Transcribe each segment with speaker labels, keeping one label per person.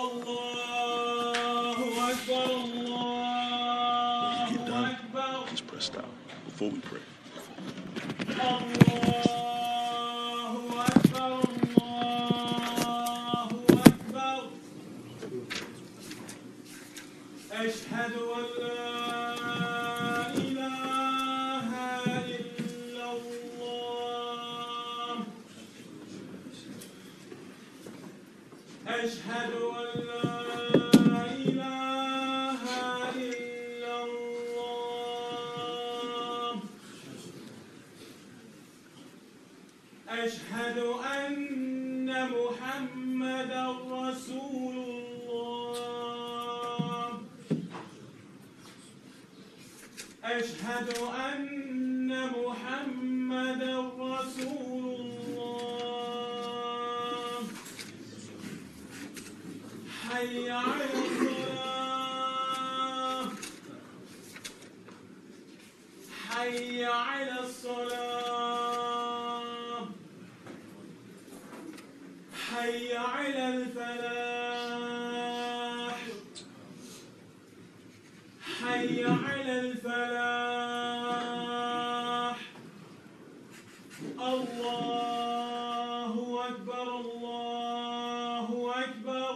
Speaker 1: Allahu Akbar, Allahu Akbar.
Speaker 2: Just press stop before we pray.
Speaker 1: Allahu Akbar, Allahu Akbar. Ashhadu an la ilaha illallah. Ashhadu an la ilaha illallah. Ashhadu anna Muhammadan Rasulullah. Ashhadu anna Muhammadan Rasulullah. Hayya ala salah. Hayya ala salah. Hayya ala al-falah. Hayya ala al-falah. Allahu Akbar, Allahu Akbar.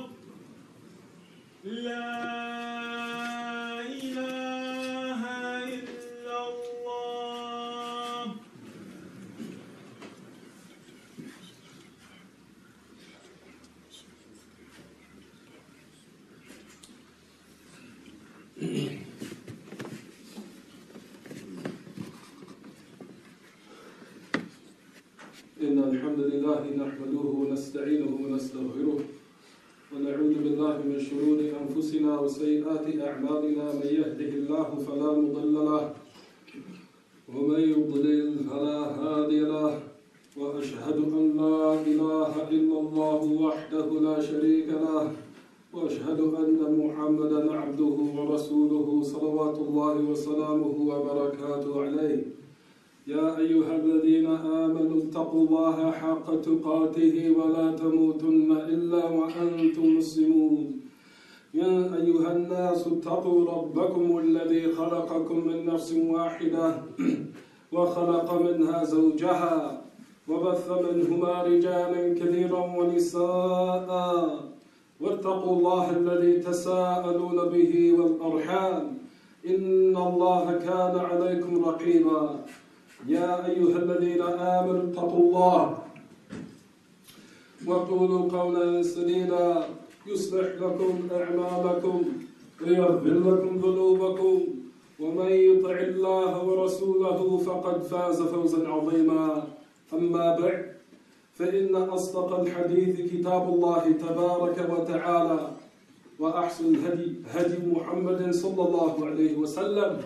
Speaker 1: La ilaha illallah.
Speaker 3: إن الحمد لله نحمده ونستعينه ونستغفره ونعوذ بالله من شرور أنفسنا وسيئات أعمالنا. من يهده الله فلا مضل له ومن يضلل فلا هادي له. وأشهد أن لا إله إلا الله وحده لا شريك له. وأشهد أن محمدا عبده ورسوله صلوات الله وسلامه وبركاته عليه. يا أيها الذين آمنوا اتقوا الله حق تقاته ولا تموتن إلا وأنتم مسلمون. يا أيها الناس اتقوا ربكم الذي خلقكم من نفس واحدة وخلق منها زوجها وبث منهما رجالا كثيرا ونساء. واتقوا الله الذي تساءلون به والأرحام إن الله كان عليكم رقيبا. يا أيها الذين آمنوا اتقوا الله وقولوا قولا سديدا يصلح لكم أعمالكم ويغفر لكم ذنوبكم ومن يطع الله ورسوله فقد فاز فوزا عظيما. أما بعد، فإن أصدق الحديث كتاب الله تبارك وتعالى، وأحسن الهدي هدي محمد صلى الله عليه وسلم،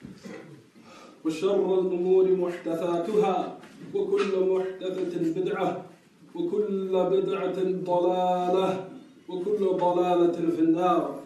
Speaker 3: وشر الأمور محدثاتها، وكل محدثة بدعة، وكل بدعة ضلالة، وكل ضلالة في النار.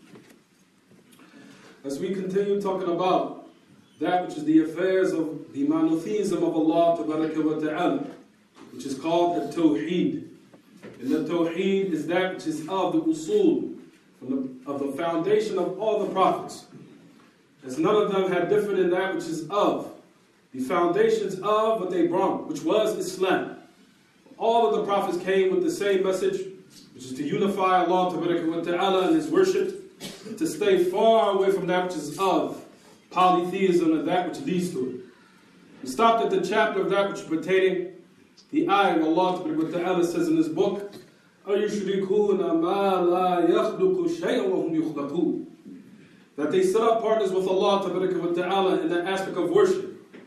Speaker 3: As we continue talking about that which is the affairs of the monotheism of Allah Ta'ala, which is called al-Tawheed. And the Tawheed is that which is of the usul, of the foundation of all the prophets. As none of them had differed in that which is of the foundations of what they brought, which was Islam. All of the prophets came with the same message, which is to unify Allah Ta'ala and His worship, to stay far away from that which is of polytheism and that which leads to it. We stopped at the chapter of that which is pertaining the ayah of Allah Ta'ala says in His book, أَيُشْرِكُونَ مَا لَا يَخْلُقُ شَيْئًا وَهُمْ يُخْلَقُونَ. That they set up partners with Allah Ta'ala in that aspect of worship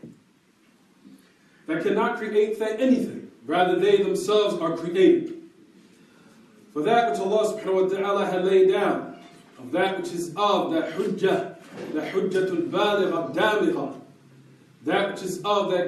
Speaker 3: that cannot create anything, rather they themselves are created. For that which Allah Subhanahu wa Ta'ala had laid down, of that which is of that hujjah, the hujjatul baligha damigha, that which is of that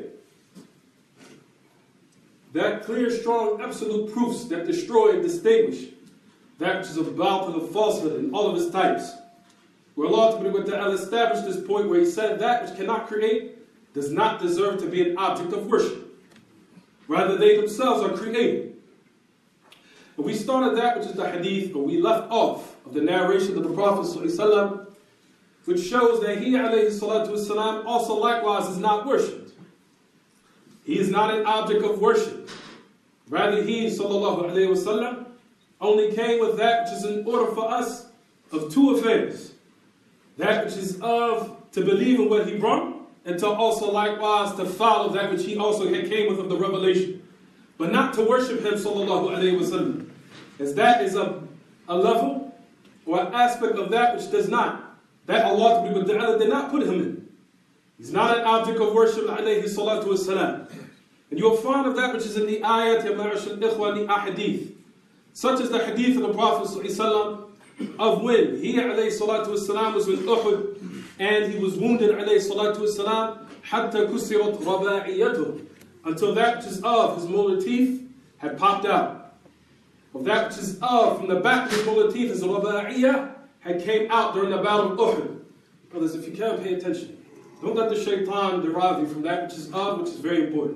Speaker 3: clear, strong, absolute proofs that destroy and distinguish that which is about to the falsehood in all of its types. Where Allah Ta'ala established this point where He said that which cannot create does not deserve to be an object of worship. Rather, they themselves are created. And we started that which is the hadith, or we left off of the narration of the Prophet ﷺ, which shows that he ﷺ also likewise is not worshipped. He is not an object of worship. Rather, he ﷺ only came with that which is in order for us of two affairs. That which is of to believe in what he brought, and to also likewise to follow that which he also had came with of the revelation. But not to worship him ﷺ. As that is a level or an aspect of that which does not, that Allah did not put him in. He's not an object of worship alayhi salatu wassalam. And you'll find of that which is in the ayat, ya ma'ashal ikhwa, the ahadith, such as the hadith of the Prophet ﷺ of when he alayhi salatu wassalam was in Uhud and he was wounded alayhi salatu wassalam hatta kusirat raba'iyatuh, until that which is of his molar teeth had popped out. Of that which is of from the back of his molar teeth, his raba'iyah had came out during the battle of Uhud. Brothers, if you can pay attention, don't let the shaitan derive you from that which is of, which is very important.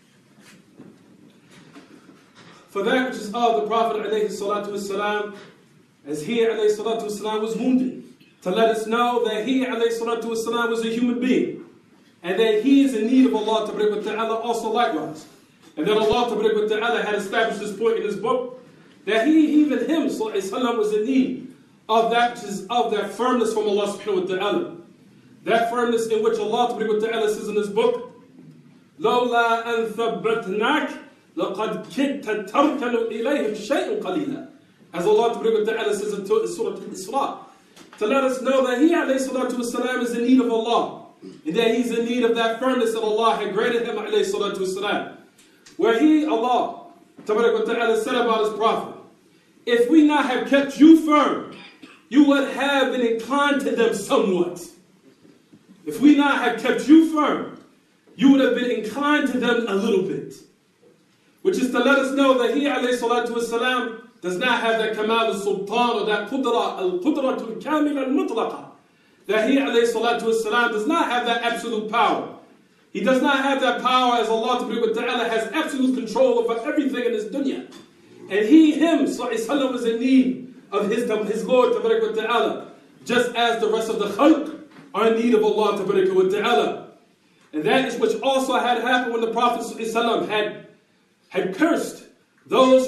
Speaker 3: For that which is of the Prophet alayhi salatu wasalam, as he alayhi salatu wasalam was wounded, to let us know that he alayhi salatu wasalam was a human being, and that he is in need of Allah ta'ala also likewise. And that Allah ta'ala had established this point in his book, that even him sallallahu was in need of that which is of that firmness from Allah subhanahu wa ta'ala. That firmness in which Allah ta'ala says in his book, لَوْلَا أَن ثَبَّتْنَاكَ لَقَدْ كِدْتَ تَرْكَنُ إِلَيْهِمْ شَيْءٌ قَلِيلًا. As Allah ta'ala says in Surah Al-Isra, to let us know that he alayhi salatu wasalam is in need of Allah, and that he's in need of that firmness that Allah had granted him alayhi salatu wasalam. Where he, Allah ta'ala said about his prophet, if we not have kept you firm, you would have been inclined to them somewhat. If we not have kept you firm, you would have been inclined to them a little bit. Which is to let us know that he alayhi salatu wasalam does not have that kamal al-sultan or that qudra al-qudratul kamil al-mutlaqa. That he alayhi salatu wasalam does not have that absolute power. He does not have that power as Allah ta'ala has absolute control over everything in this dunya. And him was in need of his Lord ta'ala, just as the rest of the khalq are in need of Allah ta'ala. And that is which also had happened when the Prophet had cursed those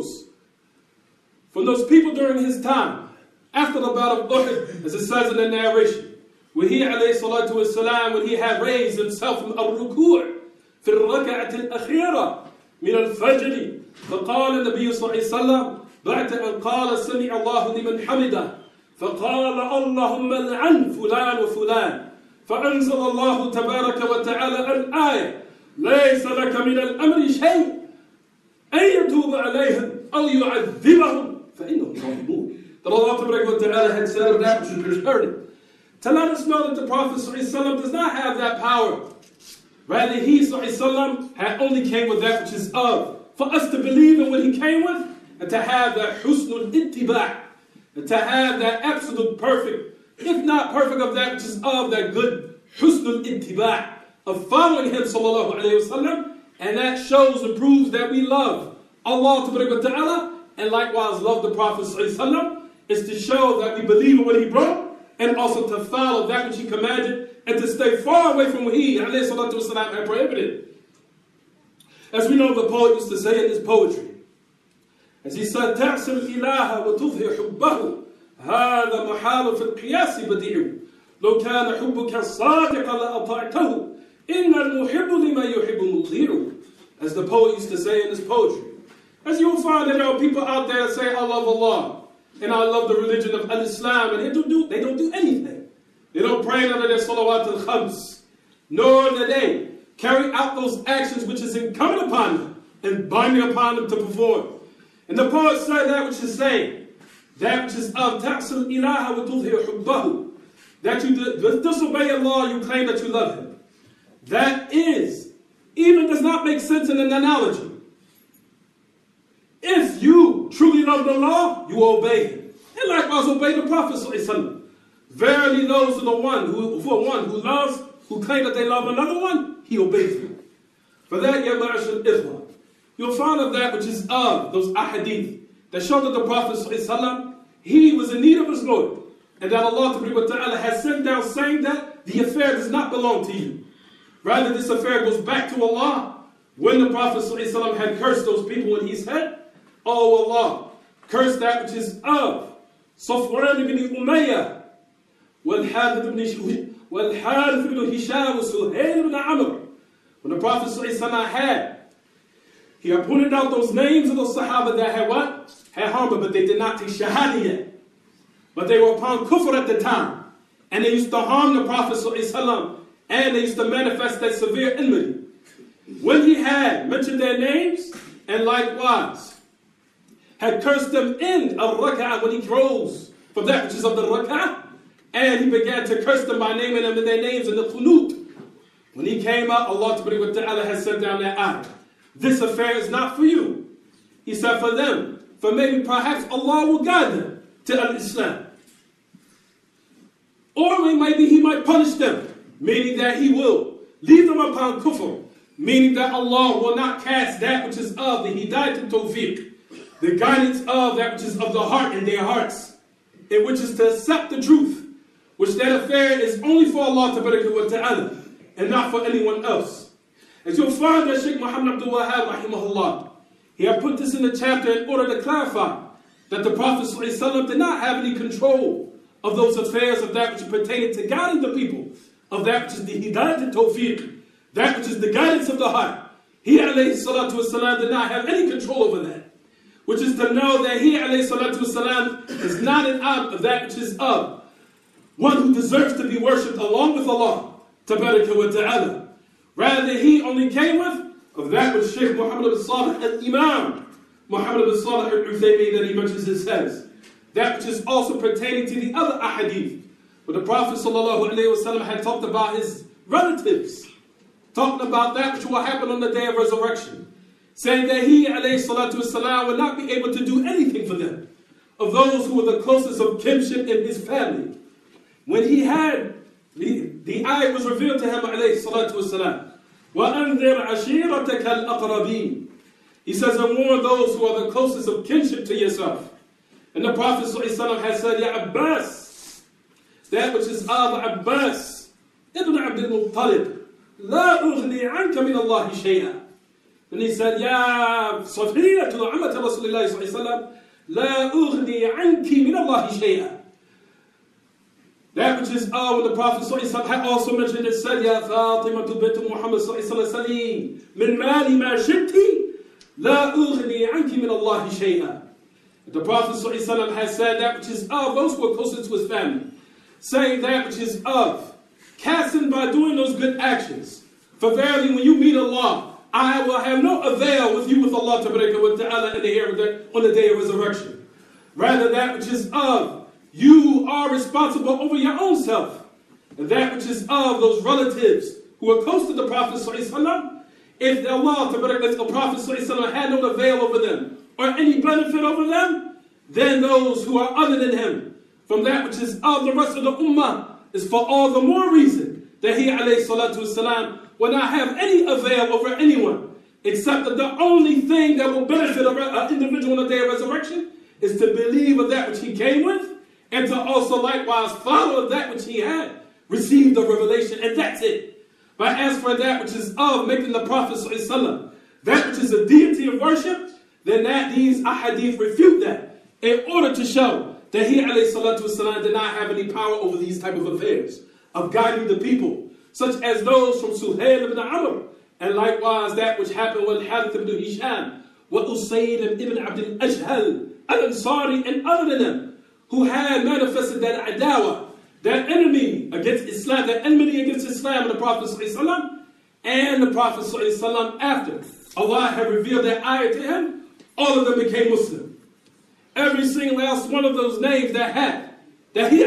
Speaker 3: people during his time, after the battle of Uhud, as it says in the narration, when he alayhi salatu wasalam, when he had raised himself from al-ruku' في الركعة الأخيرة من الفجر, فقال النبي صلى الله عليه وسلم بعد أن قال سمع الله لمن حمده فقال اللهم لعن فلان وفلان، فأنزل الله تبارك وتعالى الآية ليس لك من الأمر شيء أن يتوب عليهم أو يعذبهم فإنهم ظالمون. That Allah ta'ala had said of that which is concerning, to let us know that the Prophet ﷺ does not have that power. Rather, he ﷺ had only came with that which is of, for us to believe in what he came with, and to have that husnul ittiba', and to have that absolute perfect, if not perfect, of that which is of, that good husnul ittiba', of following him sallallahu alayhi wa sallam. And that shows and proves that we love Allah ta'ala, and likewise love the Prophet sallallahu alayhi wa sallam, is to show that we believe in what he brought, and also to follow that which he commanded, and to stay far away from what he alayhi salatu wasalam had prohibited. As we know, the poet used to say in his poetry, as he said, تَعْسِ الْإِلَهَ وَتُظْهِرْ حُبَّهُ هَذَا مَحَالُ فِي الْقِيَاسِ بَدِيعُ لو كان حبك الصادق لأطعته إن المحب لما يحب مطيع. As the poet used to say in his poetry. As you'll find that there are people out there that say, I love Allah, and I love the religion of al-Islam, and they don't do anything. They don't pray none of their salawat al-khams, nor do they carry out those actions which is incumbent upon them and binding upon them to perform. And the poet said that which is saying, that which is of ta'sul ilaha wa tudhir hubbahu, that you disobey Allah, you claim that you love him. That is, even does not make sense in an analogy. If you truly love the law, you obey him. And likewise obey the Prophet ﷺ. Verily those are the one who loves, who claim that they love another one, he obeys him. For that, ya ma'ashal ikhwa, you'll find of that which is of those ahadith, that showed that the Prophet ﷺ, he was in need of his Lord. And that Allah Ta'ala has sent down saying that the affair does not belong to you. Rather, this affair goes back to Allah. When the Prophet ﷺ had cursed those people and he said, "Oh Allah, curse that which is of Safwan ibn Umayyah, wal-Harith ibn Hisham, Suhail ibn Amr." When the Prophet ﷺ he had pointed out those names of those Sahaba that had what? Had harmed, but they did not take Shahada yet. But they were upon kufr at the time. And they used to harm the Prophet ﷺ, and they used to manifest that severe enmity. When he had mentioned their names, and likewise had cursed them in al-Rak'ah when he rose from that which is of the Rak'ah, and he began to curse them by naming them in their names in the Qunut. When he came out, Allah Ta'ala has sent down that ayah. This affair is not for you. He said for them, for maybe perhaps Allah will guide them to al-Islam. Or maybe he might punish them, meaning that he will leave them upon kufr, meaning that Allah will not cast that which is of the hidayat and tawfiq, the guidance of that which is of the heart in their hearts, in which is to accept the truth, which that affair is only for Allah Ta'ala and not for anyone else. As you'll find that Sheikh Muhammad Abdul-Wahhab rahimahullah, he had put this in the chapter in order to clarify that the Prophet ﷺ did not have any control of those affairs of that which pertained to guiding the people, of that which is the hidayat and tawfiq, that which is the guidance of the heart. He alayhi salatu wasalam did not have any control over that, which is to know that he alayhi salatu wasalam is not an abd of that which is of one who deserves to be worshipped along with Allah tabaraka wa ta'ala. Rather, he only came with of that which Shaykh Muhammad ibn Salih al-Imam, Muhammad ibn Salih al-Uthaymeen, that he mentions and says, that which is also pertaining to the other ahadith, where the Prophet ﷺ had talked about his relatives, talking about that which will happen on the day of resurrection, saying that he ﷺ would not be able to do anything for them, of those who were the closest of kinship in his family. When he had, the ayah was revealed to him ﷺ, وَأَنذِرْ عَشِيرَتَكَ الْأَقْرَبِينَ. He says, and warn those who are the closest of kinship to yourself. And the Prophet ﷺ has said, Ya Abbas, that which is of Abbas, Ibn Abdul Muttalib, La ughni anka min Allahi shay'a. And he said, Ya Safiyyatu Ammat Rasulullah ﷺ, La ughni anki min Allahi shay'a. That which is when the Prophet ﷺ had also mentioned it, said, Ya Fatima bint Muhammad ﷺ, min mali ma shirti, La ughni anki min Allahi shay'a. The Prophet ﷺ has said that which is of those who are closer to his family, saying that which is of casting by doing those good actions. For verily, when you meet Allah, I will have no avail with you with Allah Ta'ala on the day of resurrection. Rather, that which is of you are responsible over your own self, and that which is of those relatives who are close to the Prophet ﷺ, if Allah Ta'ala, the Prophet ﷺ had no avail over them or any benefit over them, then those who are other than him, from that which is of the rest of the ummah, is for all the more reason that he alayhi salatu wasalam will not have any avail over anyone, except that the only thing that will benefit an individual on the day of resurrection is to believe of that which he came with, and to also likewise follow that which he had received the revelation, and that's it. But as for that which is of making the Prophet ﷺ, that which is a deity of worship, then that these ahadith refute that, in order to show that he ﷺ did not have any power over these type of affairs of guiding the people, such as those from Suhail ibn Amr, and likewise that which happened with Harith ibn Hisham, wa Usayd ibn Abdul Ashhal, al-Ansari, and other than them, who had manifested that adawa, that enemy against Islam, that enmity against Islam and the Prophet ﷺ, and the Prophet ﷺ after Allah had revealed that ayah to him, all of them became Muslim. Every single last one of those names that he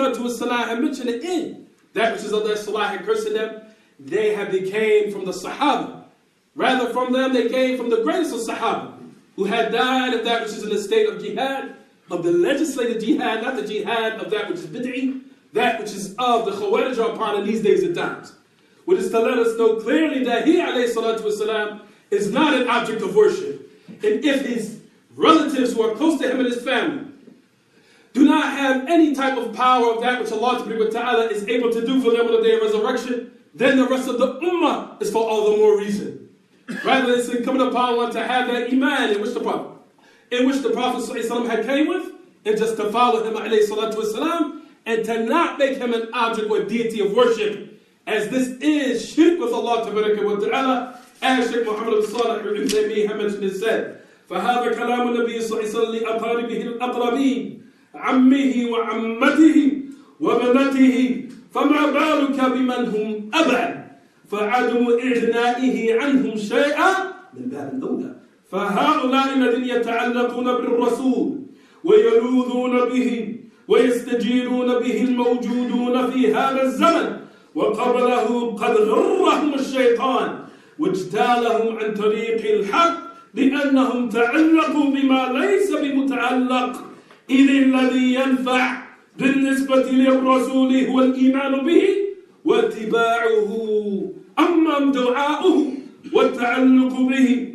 Speaker 3: ﷺ had mentioned it in, that which is of their salah and cursing them, they had became from the Sahaba. Rather, from them they came from the greatest of Sahaba, who had died of that which is in the state of jihad, of the legislated jihad, not the jihad of that which is bid'i, that which is of the Khawarij are upon in these days and times. Which is to let us know clearly that he ﷺ is not an object of worship. And if his relatives who are close to him and his family do not have any type of power of that which Allah Ta'ala is able to do for them on the day of resurrection, then the rest of the ummah is for all the more reason. Rather, it's incumbent upon one to have that iman in which the Prophet ﷺ had came with, and just to follow him ﷺ, and to not make him an object or deity of worship, as this is shirk with Allah Ta'ala, as Shaykh Muhammad al-Salih ibn Taymiyyah mentioned and said, فَهَذَا كَلَامُ النَّبِيِّ صَلَّى اللَّهُ عَلَيْهِ وَسَلَّمَ لِأَقَارِبِهِ الْأَقْرَبِينَ عَمِّهِ وَعَمَّتِهِ وَبَنَاتِهِ فَمَا بَالُكَ بِمَنْ هُمْ أَبْعَدُ فَعَدَمُ إِعْنَائِهِ عَنْهُمْ شَيْئًا مِنْ بَابِ الْأَوْلَى فهؤلاء الذين يتعلقون بالرسول ويلوذون به ويستجيرون به الموجودون في هذا الزمن وقبله قد غرهم الشيطان واجتالهم عن طريق الحق لأنهم تعلقوا بما ليس بمتعلق إذ الذي ينفع بالنسبة للرسول هو الإيمان به واتباعه أما دعاؤه والتعلق به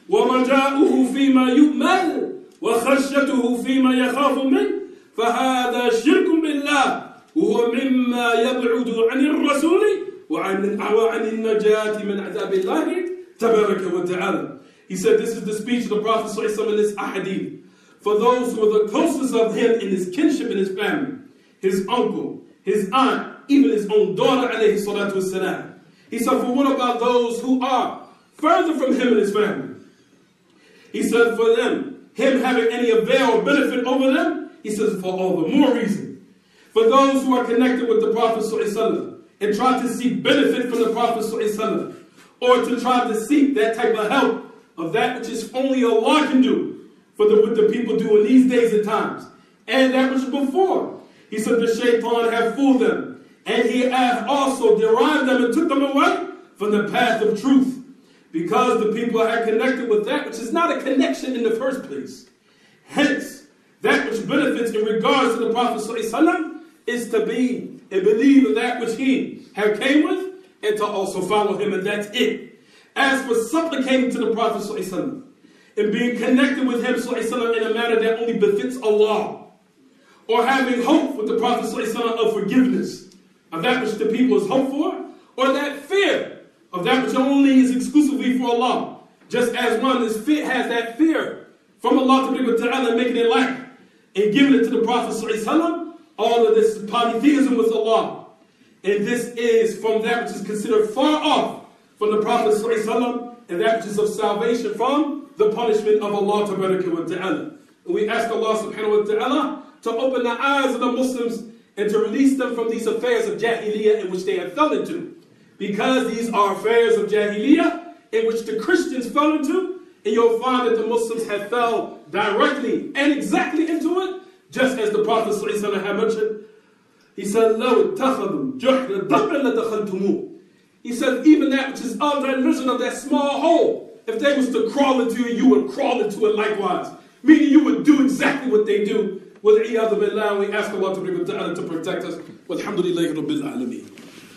Speaker 3: ورجاؤه فيما يؤمل وخشيته فيما يخاف منه فهذا شرك بالله وهو مما يبعد عن الرسول وعن النجاة من عذاب الله تبارك وتعالى. He said this is the speech of the Prophet ﷺ in this ahadith. For those who are the closest of him in his kinship and his family, his uncle, his aunt, even his own daughter alayhi salatu wasalam. He said, for what about those who are further from him and his family? He said for them, him having any avail or benefit over them, he says for all the more reason. For those who are connected with the Prophet ﷺ and try to seek benefit from the Prophet ﷺ, or to try to seek that type of help of that which is only Allah can do for what the people do in these days and times, and that which before. He said the shaitan had fooled them, and he had also derived them and took them away from the path of truth. Because the people had connected with that which is not a connection in the first place. Hence, that which benefits in regards to the Prophet ﷺ is to be and believe in that which he had came with and to also follow him, and that's it. As for supplicating to the Prophet ﷺ and being connected with him ﷺ in a manner that only befits Allah, or having hope with the Prophet ﷺ of forgiveness of that which the people is hoped for, or that fear of that which only is exclusively for Allah, just as one has that fear from Allah Ta'ala making it lack and giving it to the Prophet ﷺ, all of this is polytheism with Allah. And this is from that which is considered far off from the Prophet ﷺ and that which is of salvation from the punishment of Allah Ta'ala. And we ask Allah Subhanahu wa Ta'ala to open the eyes of the Muslims and to release them from these affairs of Jahiliyyah in which they have fell into. Because these are affairs of Jahiliyyah in which the Christians fell into, and you'll find that the Muslims have fell directly and exactly into it, just as the Prophet ﷺ had mentioned. He said, لَوْ اتَّخَذُوا جُحْرَ دَبْرٍ لَدَخَلْتُمُوهُ. He said, even that which is of that religion of that small hole, if they was to crawl into it, you would crawl into it likewise. Meaning you would do exactly what they do. وَالْعِيَاذُ بِاللَّهِ. We ask Allah to protect us. Walhamdulillahi Rabbil Alameen.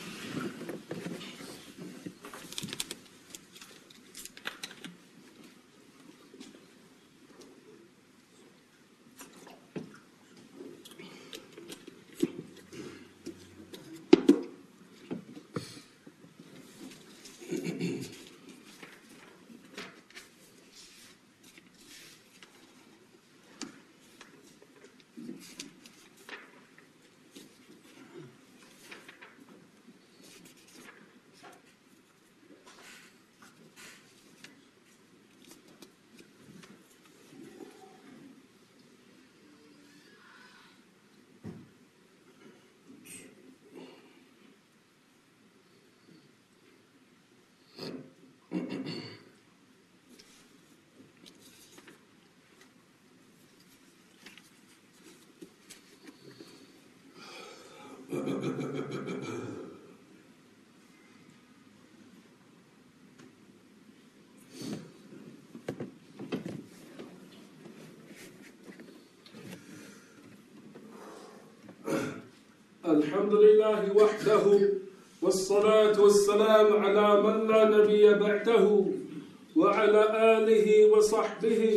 Speaker 3: الحمد لله وحده والصلاة والسلام على من لا نبي بعده وعلى آله وصحبه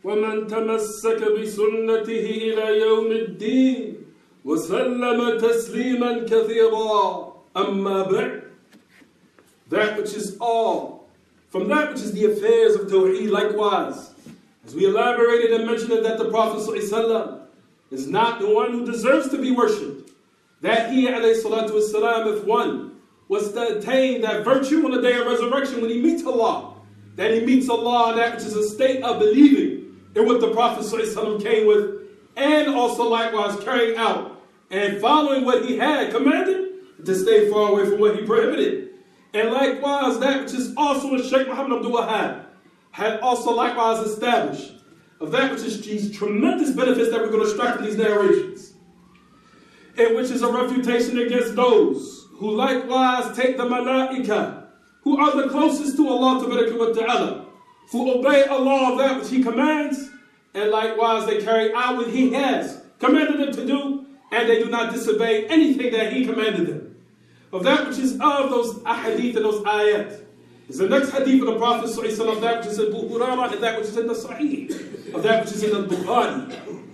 Speaker 3: ومن تمسك بسنته إلى يوم الدين وسلم تسليما كثيرا أما بعد. That which is all, from that which is the affairs of Tawheed, likewise, as we elaborated and mentioned that the Prophet ﷺ is not the one who deserves to be worshipped. That he, alayhi salatu wasalam, if one was to attain that virtue on the day of resurrection when he meets Allah, that he meets Allah in that which is a state of believing in what the Prophet ﷺ came with, and also likewise carrying out and following what he had commanded, to stay far away from what he prohibited. And likewise, that which is also what Shaykh Muhammad Abdul-Wahhab had also likewise established, of that which is these tremendous benefits that we're going to extract from these narrations, and which is a refutation against those who likewise take the malaika, who are the closest to Allah Ta'ala, who obey Allah of that which He commands, and likewise they carry out what He has commanded them to do, and they do not disobey anything that He commanded them. Of that which is of those ahadith and those ayat is the next hadith of the Prophet ﷺ, of that which is in Abu Hurairah and that which is in the Sahih, of that which is in the Bukhari.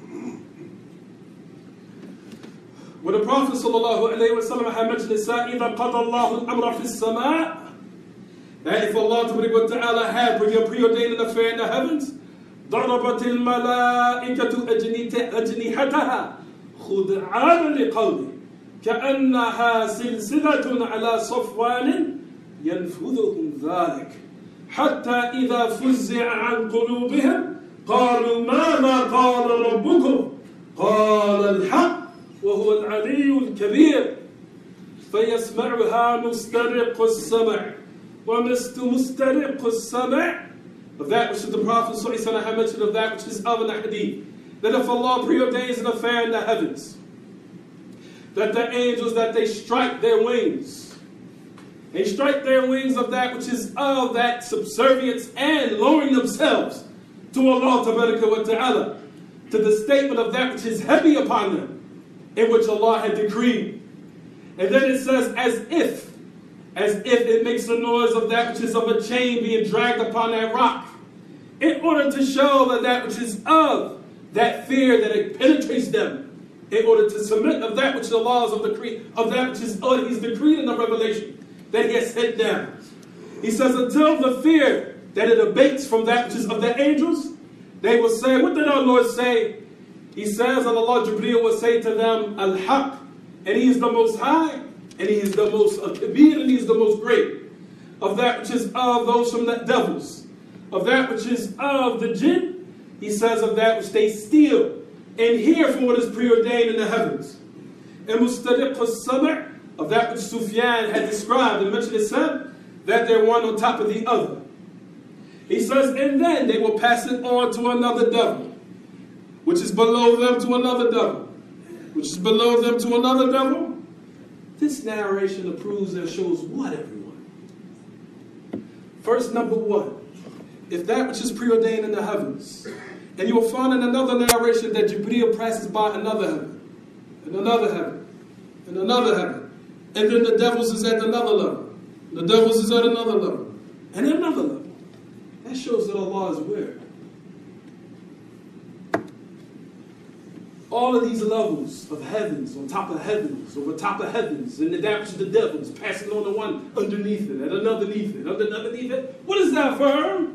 Speaker 3: When the Prophet ﷺ had mentioned this, إِذَا قَضَى اللَّهُ الْأَمْرَ فِي السَّمَاءِ, that if Allah had preordained an affair in the heavens, ضَرَبَتِ الْمَلَائِكَةُ أَجْنِحَتَهَا خُضْعَانًا لِقَوْلِهِ كأنها سلسلة على صفوان ينفذهم ذلك حتى إذا فزع عن قلوبهم قالوا ماذا قال ربكم قال الحق وهو العلي الكبير فيسمعها مسترق السمع ومسترق السمع. Of that which the Prophet ﷺ had mentioned, of that which is of an hadith, that if Allah preordains an affair in the heavens, that the angels, that they strike their wings. They strike their wings of that which is of that subservience and lowering themselves to Allah Ta'ala, to the statement of that which is heavy upon them, in which Allah had decreed. And then it says, as if it makes a noise of that which is of a chain being dragged upon that rock, in order to show that which is of that fear that it penetrates them, in order to submit of that which the laws of decree, of that which is He's decreed in the revelation that He has set down. He says, until the fear that it abates from that which is of the angels, they will say, what did our Lord say? He says, and Allah Jibreel will say to them, Al-Haq, and He is the most high, and He is the most kabir, and He is the most great. Of that which is of those from the devils, of that which is of the jinn, He says of that which they steal and hear from what is preordained in the heavens. And mustariq al-sam' of that which Sufyan had described and mentioned, it said that they're one on top of the other. He says, and then they will pass it on to another devil, which is below them to another devil, which is below them to another devil. This narration approves and shows what, everyone? First, number one, if that which is preordained in the heavens, and you will find in another narration that Jibreel passes by another heaven, and another heaven, and another heaven, and then the devils is at another level, the devils is at another level, and another level. That shows that Allah is where? All of these levels of heavens, on top of heavens, over top of heavens, and that which is the devils, passing on the one underneath it, and another underneath it, underneath it. What is that for?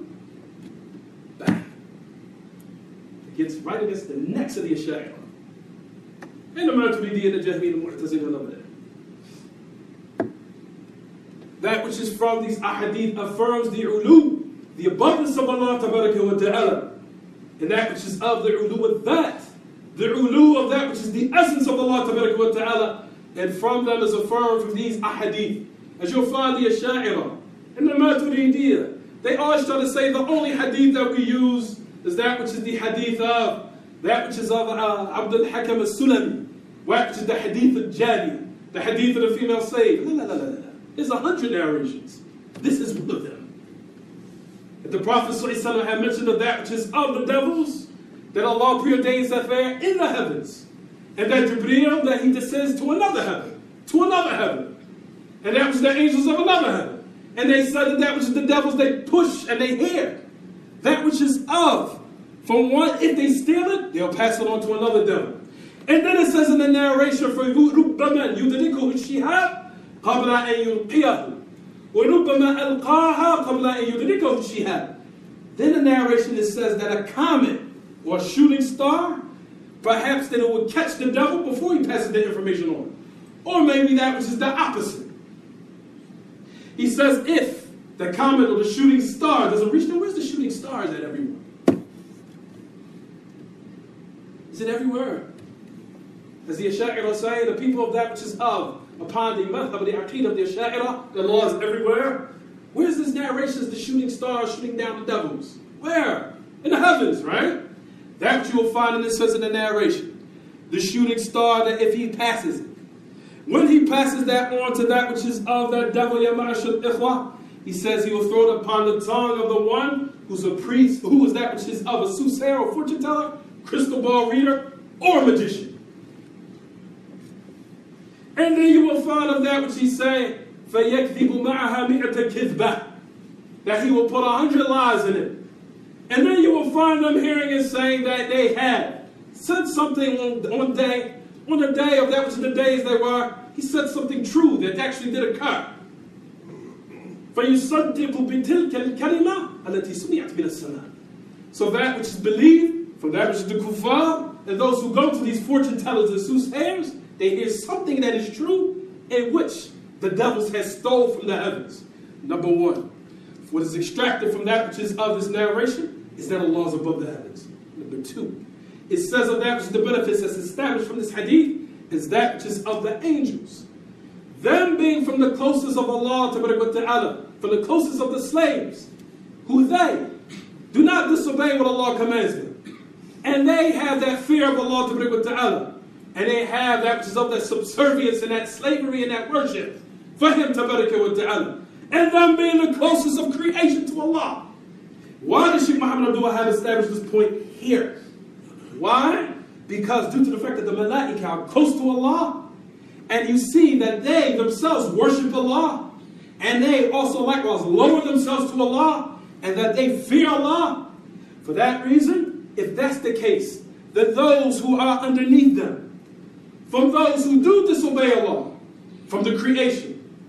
Speaker 3: Gets right against the necks of the Ash'ari. And the Maturidiyyah and the Jahmiyyah and the Mu'tazila and all that. That which is from these ahadith affirms the ulu, the abundance of Allah Ta'ala, and that which is of the ulu of that, the ulu of that which is the essence of Allah Ta'ala, and from them is affirmed from these ahadith. As you'll find the Ash'ari and the Maturidiyyah, they always try to say the only hadith that we use is that which is the hadith of, that which is of Abdul Hakam al-Sulami, that which is the hadith of Jariya, the hadith of the female slave. La. There's 100 narrations. This is one of them. If the Prophet ﷺ had mentioned of that which is of the devils, that Allah preordains that affair in the heavens, and that Jibreel, that He descends to another heaven, and that was the angels of another heaven, and they said that which is the devils, they push and they hear that which is of From one, if they steal it, they'll pass it on to another devil. And then it says in the narration, فَرُبَّمَا يُدْرِكُهُ الشِّهَابُ قَبْلَ أَن يُلْقِيَهُ وَرُبَّمَا أَلْقَاهَا قَبْلَ أَن يُدْرِكُهُ الشِّهَابُ. Then the narration it says that a comet or a shooting star, perhaps that it would catch the devil before he passes the information on. Or maybe that which is the opposite. He says if the comet or the shooting star doesn't reach them, where's the shooting stars at everywhere? Is it everywhere? As the Asha'ira say, the people of that which is upon the madhab of the aqeedah of the Asha'ira, the law is everywhere. Where's this narration of the shooting stars shooting down the devils? Where? In the heavens, right? That you will find, and it says in the narration, the shooting star, that if he passes it, when he passes that on to that which is of that devil, ya ma'ashar ikhwa, he says he will throw it upon the tongue of the one who's a priest, who is that which is of a soothsayer or fortune teller, crystal ball reader, or magician. And then you will find of that which he's saying, فَيَكْذِبُ مَعَهَا مِئَةَ كِذْبَةٍ, that he will put 100 lies in it. And then you will find them hearing and saying that they had said something on the day of that which the days they were, he said something true that actually did occur. فَيُصَدِّقُ بِتِلْكَ الْكَلِمَةِ الَّتِي سُمِعَتْ مِنَ السَّمَاءِ. So that which is believed from that which is the kuffar, and those who go to these fortune tellers and soothsayers, they hear something that is true in which the devils have stole from the heavens. Number one, what is extracted from that which is of this narration is that Allah is above the heavens. Number two, it says of that which is the benefits that's established from this hadith is that which is of the angels. Them being from the closest of Allah Ta'ala, from the closest of the slaves, who they do not disobey what Allah commands them. And they have that fear of Allah Ta'ala. And they have that which is of that subservience and that slavery and that worship for Him Ta'ala. And them being the closest of creation to Allah. Why does Shaykh Muhammad Abdul-Wahhab establish this point here? Why? Because due to the fact that the malaika are close to Allah, and you see that they themselves worship Allah, and they also likewise lower themselves to Allah, and that they fear Allah. For that reason, if that's the case, that those who are underneath them, from those who do disobey Allah, from the creation,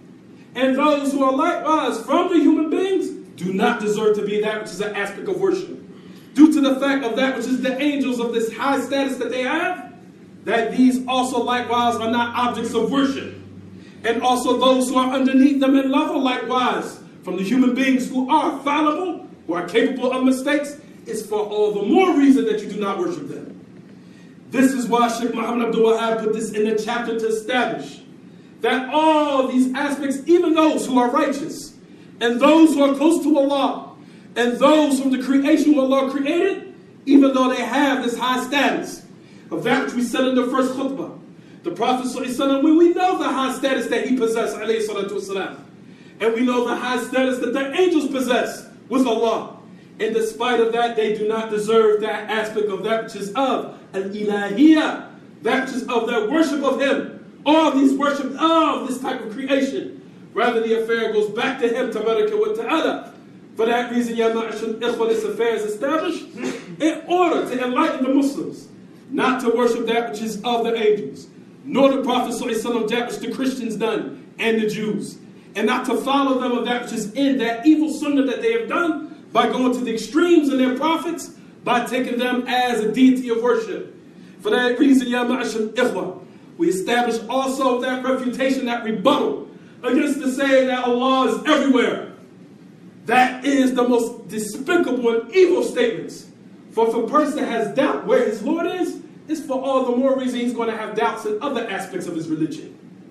Speaker 3: and those who are likewise from the human beings, do not deserve to be that which is an aspect of worship. Due to the fact of that which is the angels of this high status that they have, that these also likewise are not objects of worship. And also those who are underneath them in level likewise, from the human beings who are fallible, who are capable of mistakes, is for all the more reason that you do not worship them. This is why Shaykh Muhammad Abdul-Wahhab put this in the chapter to establish that all these aspects, even those who are righteous, and those who are close to Allah, and those from the creation who Allah created, even though they have this high status of that which we said in the first khutbah, the Prophet ﷺ, when we know the high status that he possessed, ﷺ, and we know the high status that the angels possess with Allah, and despite of that, they do not deserve that aspect of that which is of al-Ilahiyyah, that which is of their worship of Him, all these worship of this type of creation. Rather, the affair goes back to Him, Tabaraka wa Ta'ala. For that reason, Ya Ma'ashal Ikhwa, this affair is established in order to enlighten the Muslims, not to worship that which is of the angels, nor the Prophet ﷺ, that which the Christians done, and the Jews, and not to follow them of that which is in that evil sunnah that they have done, by going to the extremes in their prophets, by taking them as a deity of worship. For that reason, Ya Ma'ashal Ikhwa, we establish also that refutation, that rebuttal, against the saying that Allah is everywhere. That is the most despicable and evil statements. For if a person has doubt where his Lord is, it's for all the more reason he's going to have doubts in other aspects of his religion.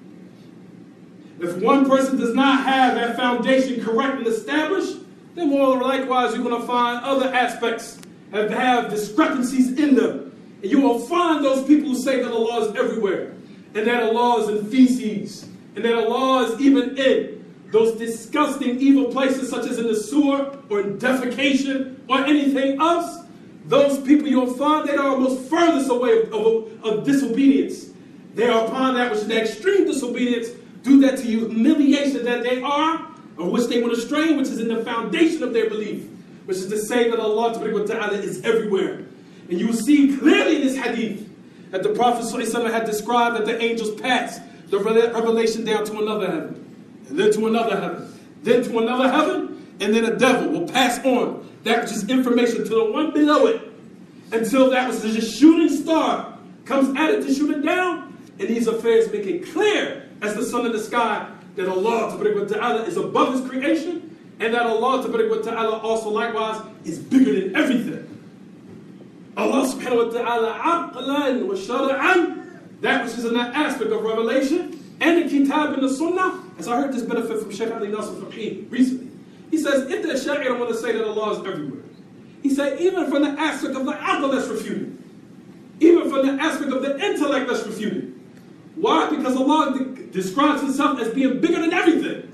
Speaker 3: If one person does not have that foundation correct and established, then more likewise you're going to find other aspects that have discrepancies in them. And you will find those people who say that Allah is everywhere, and that Allah is in feces, and that Allah is even in those disgusting evil places such as in the sewer or in defecation or anything else. Those people you'll find that are most furthest away of disobedience. They are upon that which is the extreme disobedience, due that to humiliation that they are, or which they went astray, which is in the foundation of their belief. which is to say that Allah Ta'ala is everywhere. And you will see clearly in this hadith that the Prophet ﷺ had described that the angels pass the revelation down to another heaven, and then to another heaven, then to another heaven, and then a devil will pass on that which is information to the one below it, until that which is a shooting star comes at it to shoot it down, and these affairs make it clear as the sun in the sky that Allah Ta'ala is above His creation, and that Allah Ta'ala also likewise is bigger than everything. Allah subhanahu wa ta'ala aqlan wa shara'an, that which is in that aspect of revelation, and the kitab and the sunnah, as I heard this benefit from Shaykh Ali Nasr Faqih recently. He says, if the Ash'ari want to say that Allah is everywhere, he said, even from the aspect of the aql that's refuted, even from the aspect of the intellect that's refuted. Why? Because Allah describes Himself as being bigger than everything.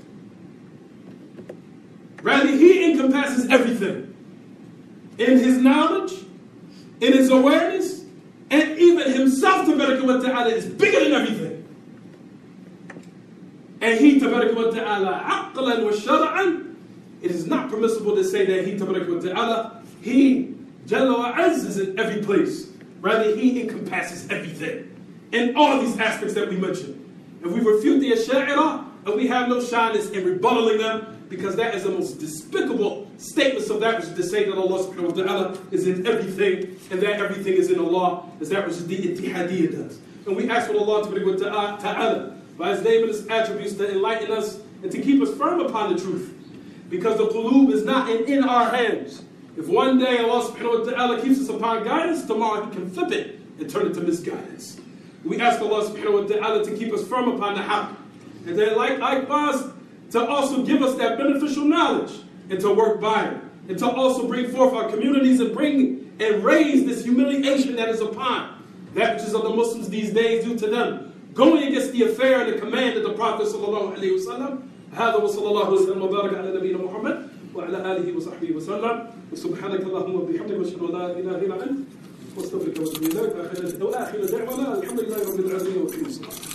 Speaker 3: Rather, He encompasses everything. In His knowledge, in His awareness, and even Himself, Tabaraka wa Ta'ala, is bigger than everything. And He, Tabaraka wa Ta'ala, aqlan wa shara'an, it is not permissible to say that He, Tabaraka wa Ta'ala, He, Jalla wa Az, is in every place. Rather, He encompasses everything. In all these aspects that we mentioned. And we refute the Ash'ari, and we have no shyness in rebuttaling them, because that is the most despicable statements of that which is to say that Allah subhanahu wa ta'ala is in everything, and that everything is in Allah, as that which the Ittihadiyya does. And we ask for Allah ta'ala, by His name and His attributes, to enlighten us and to keep us firm upon the truth. Because the qulub is not in our hands. If one day Allah subhanahu wa ta'ala keeps us upon guidance, tomorrow He can flip it and turn it to misguidance. We ask Allah subhanahu wa ta'ala to keep us firm upon the haqq, and then likewise to also give us that beneficial knowledge and to work by it, and to also bring forth our communities and bring and raise this humiliation that is upon that which is of the Muslims these days due to them going against the affair and the command of the Prophet sallallahu alaihi wasallam. هذا وصلى الله وسلم وبارك على نبينا محمد وعلى آله وصحبه وسلم وسبحانك اللهم وبحمدك واشهد ان لا اله الا انت واستغفرك واتوب اليك. واخر دعوانا الحمد لله رب العالمين وقيم الصلاه.